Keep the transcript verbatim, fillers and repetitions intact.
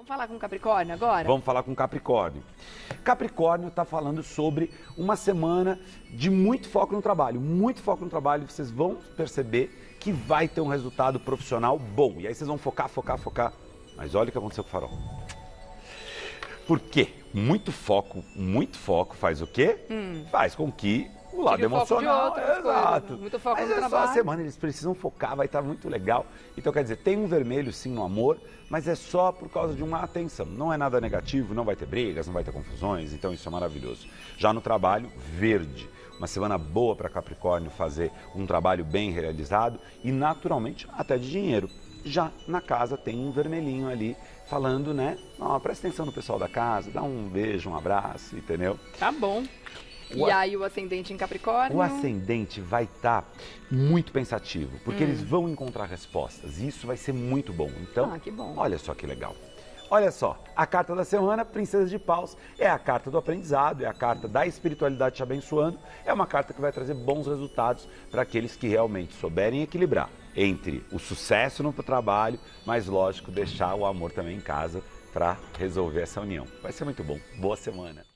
Vamos falar com Capricórnio agora? Vamos falar com Capricórnio. Capricórnio está falando sobre uma semana de muito foco no trabalho. Muito foco no trabalho, vocês vão perceber que vai ter um resultado profissional bom. E aí vocês vão focar, focar, focar. Mas olha o que aconteceu com o Farol. Por quê? Muito foco, muito foco faz o quê? Hum. Faz com que o lado Tira o emocional, foco de outras exato. Coisas, muito foco Mas no é trabalho. só a semana, eles precisam focar, vai estar muito legal. Então quer dizer, tem um vermelho sim no amor, mas é só por causa de uma atenção. Não é nada negativo, não vai ter brigas, não vai ter confusões, então isso é maravilhoso. Já no trabalho, verde. Uma semana boa para Capricórnio fazer um trabalho bem realizado e naturalmente até de dinheiro. Já na casa tem um vermelhinho ali falando, né? Ó, presta atenção no pessoal da casa, dá um beijo, um abraço, entendeu? Tá bom. E O a... aí o ascendente em Capricórnio? O ascendente vai estar tá muito pensativo, porque hum. eles vão encontrar respostas e isso vai ser muito bom. Então, ah, que bom. Olha só que legal. Olha só, a carta da semana, Princesa de Paus, é a carta do aprendizado, é a carta da espiritualidade te abençoando, é uma carta que vai trazer bons resultados para aqueles que realmente souberem equilibrar entre o sucesso no trabalho, mas lógico, deixar o amor também em casa para resolver essa união. Vai ser muito bom. Boa semana.